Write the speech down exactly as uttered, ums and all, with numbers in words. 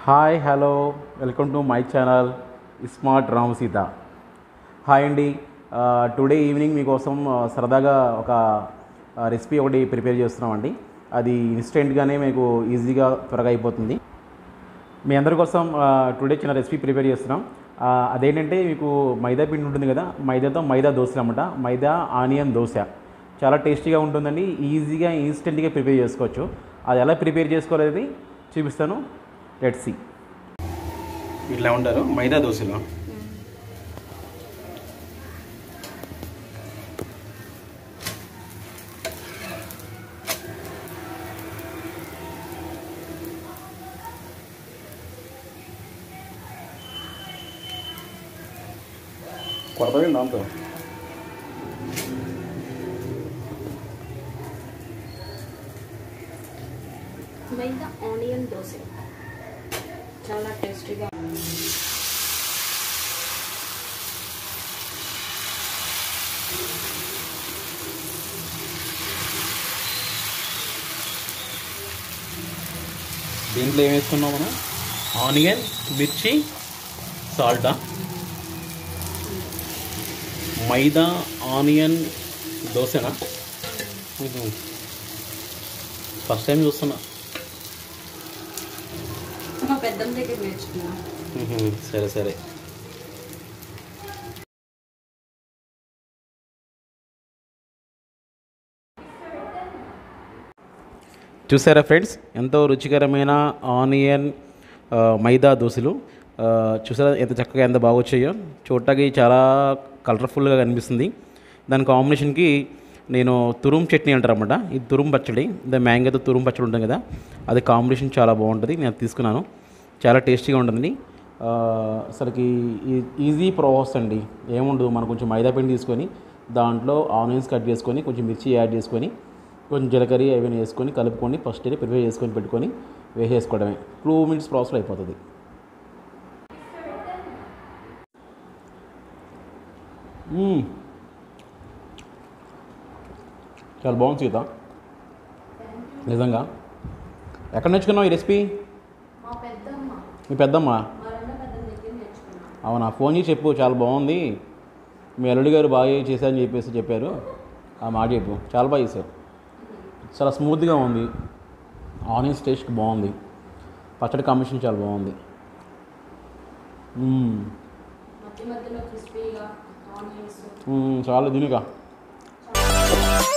Hi hello welcome to my channel smart Ram Sita. Hi అండి. Today evening మీకోసం సరదాగా ఒక రెసిపీ ఒకటి ప్రిపేర్ చేస్తున్నామండి. అది ఇన్స్టెంట్గానే మీకు ఈజీగా త్వరగా అయిపోతుంది. మీ అందరి కోసం టుడే చిన్న రెసిపీ ప్రిపేర్ చేస్తున్నాం. అదేంటంటే మీకు మైదా పిండి ఉంటుంది కదా, మైదాతో మైదా దోశలు అన్నమాట. మైదా ఆనియన్ దోశ చాలా టేస్టీగా ఉంటుందండి. ఈజీగా ఇన్స్టెంట్గా ప్రిపేర్ చేసుకోవచ్చు. అది ఎలా ప్రిపేర్ చేసుకోవాలనేది చూపిస్తాను. Let's see. ఇట్లా ఉంటారు మైదా దోశలో. కొడతాయి దాంతో మైదా ఆనియన్ దోశ చాలా టేస్టీగా ఉంది. దీంట్లో ఏం వేసుకున్నాం మనం? ఆనియన్, మిర్చి, సాల్టా. మైదా ఆనియన్ దోశనా? ఫస్ట్ టైం చూస్తున్నా. మా పెద్దమ్మ దగ్గర నేర్చుకున్నా. సరే సరే. చూసారా ఫ్రెండ్స్, ఎంతో రుచికరమైన ఆనియన్ మైదా దోశలు. చూసారా ఎంత చక్కగా ఎంత బాగా వచ్చాయో. చూడటానికి చాలా కలర్ఫుల్గా కనిపిస్తుంది. దాని కాంబినేషన్కి నేను తురుం చట్నీ అంటారన్నమాట. ఇది తురుం పచ్చడి, ద మ్యాంగోతో తురుం పచ్చడి ఉంటుంది కదా, అది కాంబినేషన్ చాలా బాగుంటుంది. నేను తీసుకున్నాను, చాలా టేస్టీగా ఉంటుంది. అసలుకి ఈజీ ప్రాసెస్ అండి, ఏముండదు. మనం కొంచెం మైదా పిండి తీసుకొని దాంట్లో ఆనియన్స్ కట్ చేసుకొని కొంచెం మిర్చి యాడ్ చేసుకొని కొంచెం జీలకర్ర అవన్నీ వేసుకొని కలుపుకొని ఫస్ట్ అయితే ప్రిపేర్ చేసుకొని పెట్టుకొని వేసేసుకోవడమే. టూ మినిట్స్ ప్రాసెస్ అయిపోతుంది. చాలా బాగుంది సీత, నిజంగా. ఎక్కడ నేర్చుకున్నావు ఈ రెసిపీ? మీ పెద్దమ్మ? అవునా? ఫోన్ చేసి చెప్పు, చాలా బాగుంది, మీ అల్లుడి గారు బాగా చేశారని చెప్పేసి చెప్పారు. ఆ మాట చెప్పు. చాలా బాగా చేశారు, చాలా స్మూత్గా ఉంది. ఆనియన్స్ టేస్ట్ బాగుంది, పచ్చడి కాంబినేషన్ చాలా బాగుంది. చాలా దీనిగా